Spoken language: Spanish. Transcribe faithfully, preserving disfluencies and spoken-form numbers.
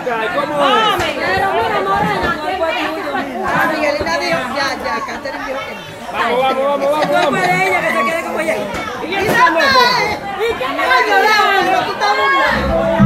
¿Cómo es? Pero mira, Morena, Ah, Miguelina dijo, ya, ya, Catherine dijo que no. Vamos, vamos, vamos, vamos. Después de ella que se quede como ella. ¿Y qué está loco? ¿Y qué me va a llorar? No, tú estás burlando.